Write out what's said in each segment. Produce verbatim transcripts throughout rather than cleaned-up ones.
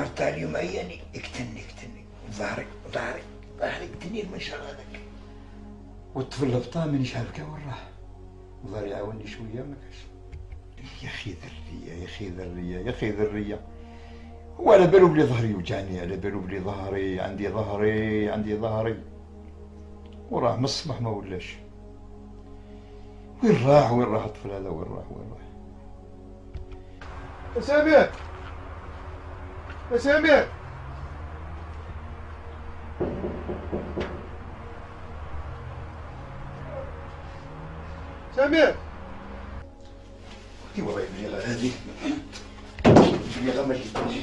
مرت على اليوم عياني اكتني اكتني ظهري ظهري ظهري اكتني من شر هذاك. والطفل البطا مانيش عارف وين راح. ظهري عاوني شويه ما كاش. يا اخي ذريه يا اخي ذريه يا اخي ذريه. هو على بالو بلي ظهري يوجعني، على بالو بلي ظهري عندي ظهري عندي ظهري. وراه من الصباح ما ولاش. وين راح وين راح الطفل هذا وين راح وين راح؟ يا سامير يا سامير سامير اي والله يبني غير هذيك يبني غير ما جيتش.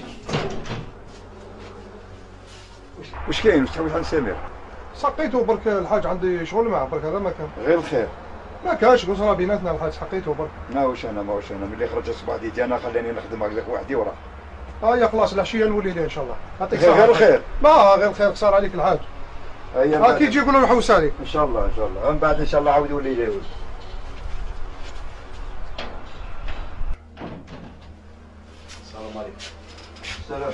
واش كاين واش تحوس عن سامير؟ سقيته برك الحاج عندي شغل معاه برك هذا ما كان غير الخير. ما كانش قصرى بيناتنا الحاج سقيته برك. ماهوش انا ماهوش انا ملي خرج الصباح ديتي انا خلاني نخدم هكذاك وحدي وراه. اه يا خلاص العشيه نولي ليه ان شاء الله. يعطيك غير, غير الخير. ما غير الخير قصر عليك الحاج. ها كي تجي قول له نحوس عليك. ان شاء الله ان شاء الله من بعد ان شاء الله عاود يولي ليه. السلام عليكم. السلام.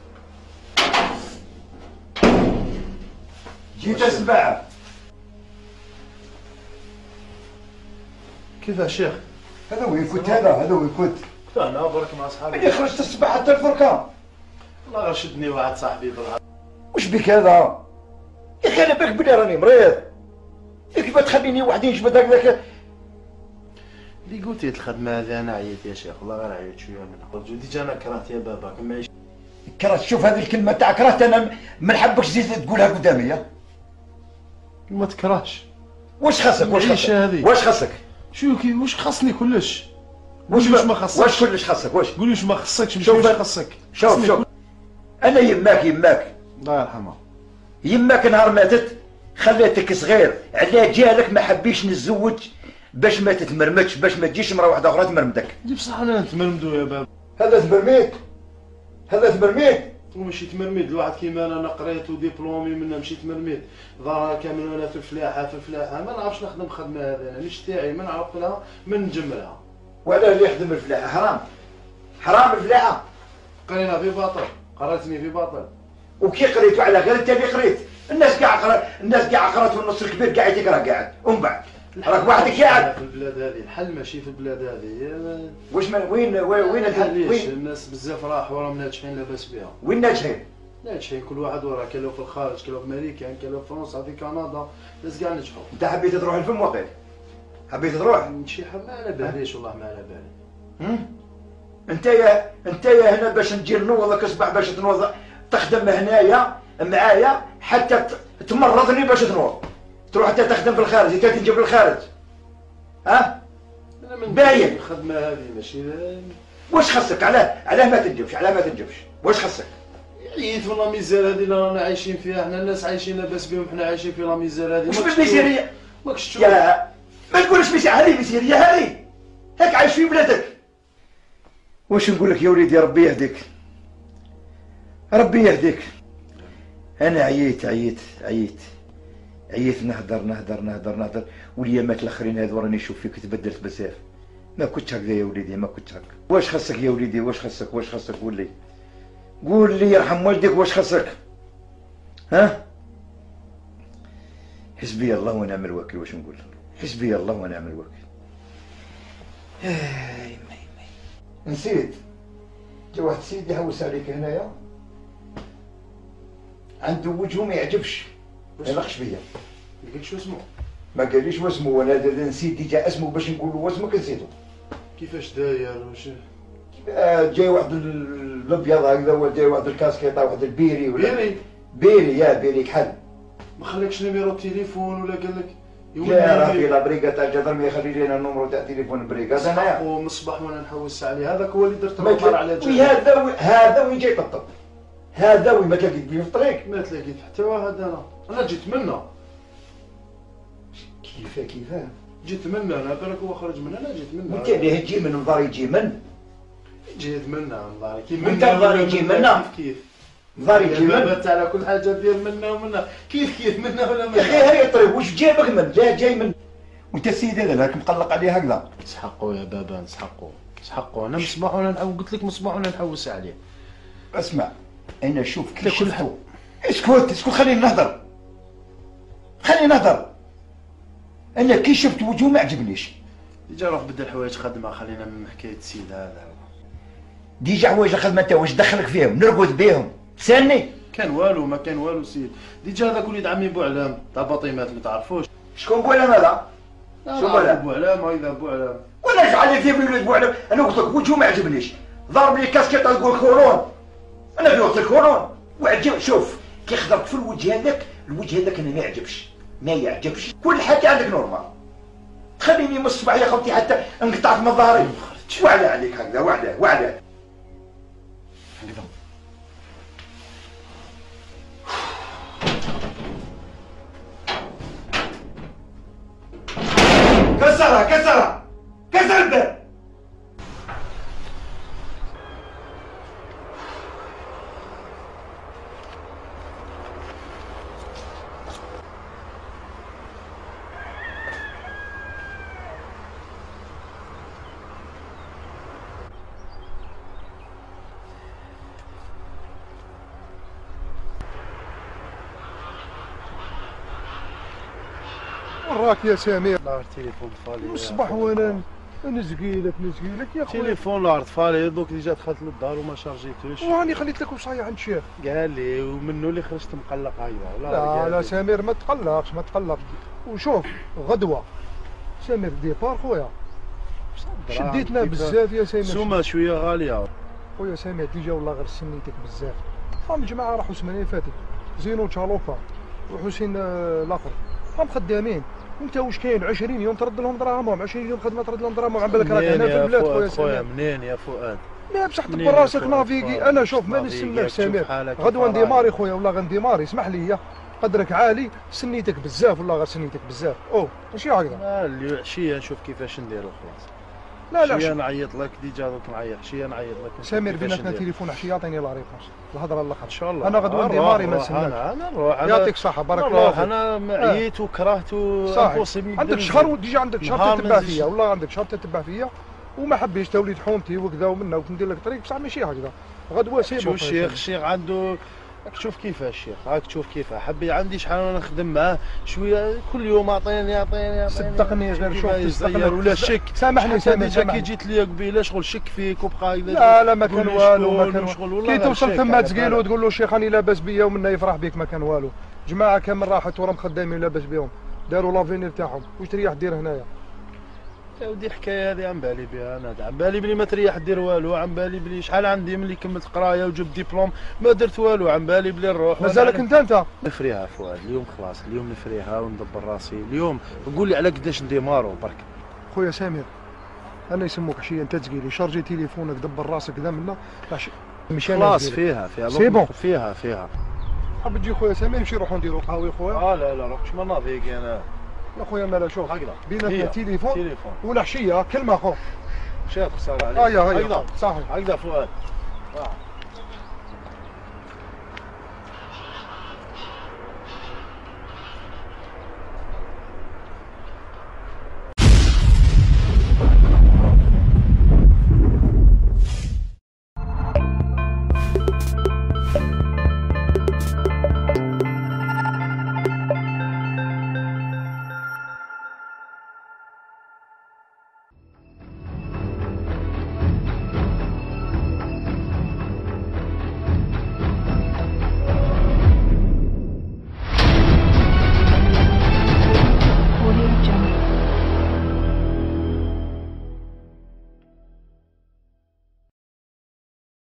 جيت السبعة. كيف يا شيخ؟ هذا وين كنت هذا هذا وين كنت؟ كنت انا برك مع صحابي. ملي خرجت الصباح حتى الفركان. والله غير شدني واحد صاحبي بالها. واش بك هذا؟ يا اخي انا بالك بلي راني مريض. كيف تخليني وحدي نجبد هكذاك؟ اللي قلت لي الخدمه هذه انا عييت يا شيخ، والله غير عييت شويه منها. ديجا انا كرهت يا بابا كما كرهت. شوف هذه الكلمه تاع كرهت انا ما نحبكش تزيد تقولها قدامي. ما تكرهش. واش خاصك واش خاصك واش خاصك؟ شو كي واش خاصني كلش؟ واش واش ما خاصكش؟ واش كلش خاصك واش؟ قولي واش ما خاصكش ماشي شوف واش خاصك. شوف شوف انا يماك يماك الله يرحمها يماك نهار ماتت خليتك صغير علاه جالك ما حبيش نتزوج باش ما تتمرمدش باش ما تجيش مرة واحدة أخرى تمرمدك. دي بصح أنا نتمرمدو يا بابا. هذا تمرميد هذا تمرميد وماشي تمرميد الواحد كيما انا قريت وديبلومي منها ماشي تمرميد. ظهر كامل وانا في الفلاحه في الفلاحه ما نعرفش نخدم خدمه هذه انا مش تاعي ما نعرف لها ما نجملها. ولا اللي يخدم الفلاحه حرام حرام الفلاحه. قرينا في باطل قراتني في باطل. وكي قريتو على غير انت اللي قريت الناس كاع قرات الناس كاع قرات والنص الكبير قاعد يقرا قاعد ومن بعد راك وحدك قاعد في البلاد هذه الحل ماشي في البلاد هذه. واش من وين وين الحل؟ وين الناس بزاف راحوا راهم ناجحين لاباس بها. وين ناجحين؟ ناجحين كل واحد وراه كان في الخارج كان في امريكا كان في فرنسا في كندا الناس كاع نجحوا. انت حبيت تروح لفم واقيلا حبيت تروح؟ شي حب ما على باليش والله ما على بالي. انت يا انت يا هنا باش نجي نوضك اصبح باش تنوض تخدم هنايا معايا حتى تمرضني باش تنوض تروح حتى تخدم في الخارج انت تنجب للخارج. ها؟ باين الخدمه هذه ماشي. واش خصك علاه علاه ما تنجبش علاه ما تنجبش واش خصك؟ عييت من لا ميزير هذه اللي رانا عايشين فيها حنا الناس عايشين لاباس بهم حنا عايشين في لا ميزير هذه. واش بالميزيريه؟ ماكش تشوف يا ما تقولش ميزير هذه ميزيريه هذه هاك عايش في بلادك. واش نقول لك يا وليدي ربي يهديك ربي يهديك. انا عييت عييت عييت عييت نهدر نهدر نهدر نهدر واليامات الاخرين هذو راني نشوف فيك تبدلت بزاف. ما كنتش هكذا يا وليدي ما كنتش هكا. واش خصك يا وليدي واش خصك واش خصك قول لي قول لي يرحم والديك واش خصك؟ ها؟ حسبي الله ونعم الوكيل واش نقول حسبي الله ونعم الوكيل. اي مي مي نسيت جا واحد السيد يحوس عليك هنايا عنده وجهه ما يعجبش ما يلقش بيا. ما قلتش اسمه؟ ما قاليش واسمه وانا نسيت ديجا اسمه باش نقول له واسمك نسيتو. كيفاش داير واش؟ جاي واحد الابيض هكذا ولا جاي واحد الكاسكيطه واحد البيري ولا بيري بيري يا بيري كحل. ما خليكش نيميرو التليفون ولا قال لك لا راه في لابريكا تاع الجدرميه يخلي لنا النومرو تاع تليفون البريكا انايا ومصباح وانا نحوس عليه هذاك هو اللي درت له على جنب. هذا هذا وين جاي يطبطب هذا وين ما تلاقيت بيه في الطريق. ما تلاقيت حتى واحد انا انا جيت منا. كيفاه كيفاه؟ جيت منا انا بالك هو خرج من انا جيت منا. وانت اللي تجي من نظار يجي من؟ جيت منا نظاري كيف وانت نظار يجي منا؟ كيف كيف نظار يجي من؟ بابا على كل حاجه دير منا ومنا كيف كيف منا ولا منا. يا اخي هاي الطريق واش جابك من؟ لا جاي من وانت السيد هذا راك مقلق عليه هكذا. نسحقوا يا بابا نسحقوا نسحقوا انا مصباح وانا قلت لك مصباح وانا نحوس عليه. اسمع انا شوف كي شفتو. اسكت اسكت خليني نهضر خليني نهضر. انا كي شفت وجهه ما عجبنيش. ديجا روح بدل حوايج خدمه، خلينا من حكايه السيد هذا. ديجا حوايج خدمه انت واش دخلك فيهم؟ نرقد بيهم سالني. كان والو ما كان والو سيد. ديجا هذاك وليد عمي بوعلام تاع باطيمات ما تعرفوش. شكون بوعلام هذا؟ شو بوعلام؟ بوعلام هيدا بوعلام. ولا جعل فيه ولد بوعلام. انا قلت لك وجهه ما عجبنيش، ضرب لي كاسكيط تقول كورون. انا قلت لك كورون وعجب. شوف كي خضرت في الوجه هذاك، الوجه هذاك انا ما يعجبش ما يعجبش. كل حاجه عندك نورمال، تخليني من الصباح يا خوتي حتى انقطعت من ظهري. وعلى عليك هكذا وعلى وعلى هكذا. كسرها كسرها كسر الباب. وراك يا سمير؟ لا التليفون فالي من الصباح وانا نزقيلك نزقيلك يا خويا. التليفون لا فالي دوك ديجا دخلت للدار وما شارجيتوش. وهاني خليت لك وصاية عند الشيخ. قال لي ومنه اللي خرجت مقلق هيدا. لا لا سمير ما تقلقش ما تقلقش. وشوف غدوه سمير ديبار خويا. شديتنا بزاف يا سمير. سومه شويه غاليه خويا سمير ديجا والله غير سنيتك بزاف. فهم جماعه راحوا السمانه اللي فاتت زينو تشالوفا وحسين الاخر هم خدامين. انت واش كاين عشرين يوم ترد لهم دراهمهم، عشرين يوم خدمه ترد لهم دراهمهم. عم بالك راك هنا في البلاد خويا سمير. منين يا فؤاد؟ لا بصح تبر راسك نافيكي. انا شوف ما نسمعك سمير. غدوه نديماري خويا والله غنديماري. اسمح لي قدرك عالي سنيتك بزاف والله غير سنيتك بزاف. اوه ماشي هكذا. لا اللي عشيه نشوف كيفاش نديرو خلاص. لا لا عشيه نعيط لك ديجا دوك نعيط عشيه نعيط لك. سمير بيناتنا تليفون عشيه عطيني لا ريبونس الهضره الاخر ان شاء الله. انا غدوه نديماري ما نسناك. انا نروح يعطيك الصحه بارك الله فيك. انا عييت وكرهت وامبوسيبل. عندك شهر ديجا عندك شهر تتبع فيا والله عندك شهر تتبع فيا وما حبيتش توليد حومتي وكذا ومنا وندير لك طريق بصح ماشي هكذا. غدوه سيبو. شوف الشيخ الشيخ عنده راك تشوف كيفاش الشيخ راك تشوف كيفاه حبي عندي شحال وانا نخدم معاه شويه كل يوم اعطيني اعطيني صدقني غير شوف تصدقني ولا شك. سامحني سامحني كي جيت ليا قبيله شغل شك فيك وبقى لا لا ما كان والو ما كان والو. كي توصل ثما تسقيلو وتقول له الشيخ راني لاباس بيا ومنا يفرح بك ما كان والو. جماعه كامل راحت وراهم خدامين لاباس بهم داروا لافينير تاعهم. واش تريح دير هنايا؟ يا ودي الحكايه هذه عم بالي بها انا. عم بالي بلي ما تريح دير والو. عم بالي بلي شحال عندي ملي كملت قرايه وجبت ديبلوم ما درت والو. عم بالي بلي نروح. مازالك انت انت نفريها فؤاد اليوم خلاص. اليوم نفريها وندبر راسي. اليوم قول لي على قداش نديمارو برك. خويا سمير انا يسموك عشيه انت تسقيلي شارجي تليفونك دبر راسك كذا منا مشي خلاص فيها فيها سي بون فيها فيها. حاب تجي خويا سمير نمشي نروحو نديرو قهوي خويا. اه لا لا روحش ما نافيك انا يا خويا مالا شوف هكذا بيناتنا تليفون تليفون والعشيه كلمه خو شاف خساره عليك. هيا هيا صحيح هكذا فؤاد. آه.